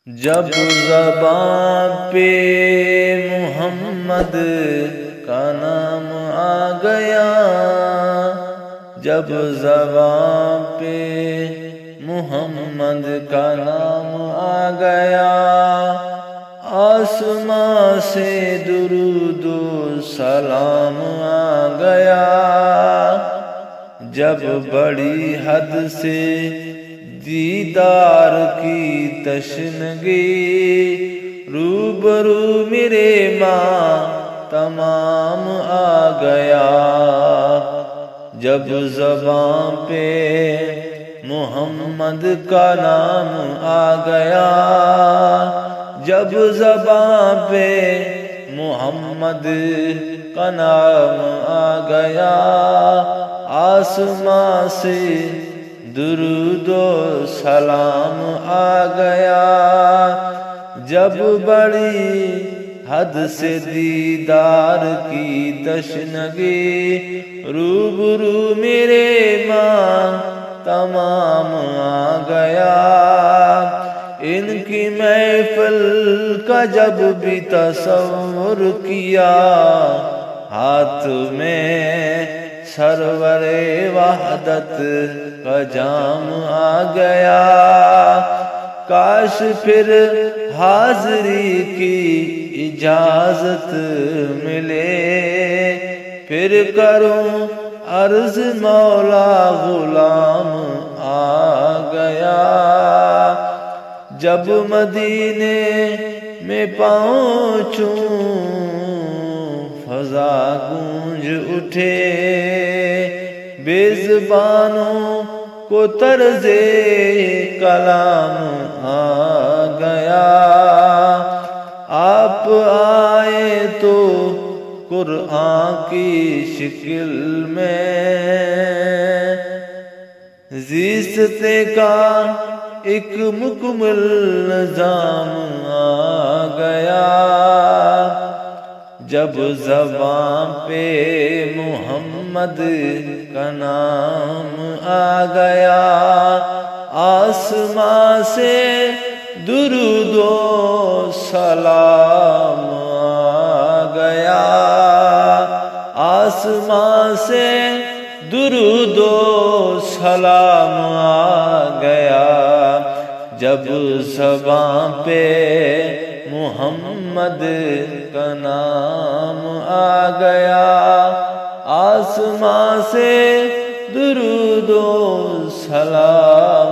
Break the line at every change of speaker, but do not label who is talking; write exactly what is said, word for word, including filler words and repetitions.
جب زبان پہ محمد کا نام آ گیا، جب زبان پہ محمد کا نام آ گیا، آسمان سے درود و سلام آ گیا۔ جب بڑی حد سے دیدار کی تشنگی، روبرو میرے ماں تمام آ گیا۔ جب زبان پہ محمد کا نام آ گیا، جب زبان پہ محمد کا نام آ گیا، آسمان سے درود و سلام آ گیا۔ جب بڑی حد سے دیدار کی تشنگی، روبرو میرے ماں تمام آ گیا۔ ان کی محفل کا جب بھی تصور کیا، ہاتھ میں سرور وحدت کا جام آ گیا۔ کاش پھر حاضری کی اجازت ملے، پھر کروں عرض مولا غلام آ گیا۔ جب مدینے میں پہنچوں، فضا گونج اٹھے، بے زبانوں کو طرز کلام آ گیا۔ آپ آئے تو قرآن کی شکل میں، زیستِ کا ایک مکمل نظام آ گیا۔ جب زبان پہ محمد کا نام آ گیا، آسمان سے درود و سلام آ گیا۔ آسمان سے درود و سلام آ گیا۔ جب زبان پہ محمد کا نام آ گیا، آسمان سے درود و سلام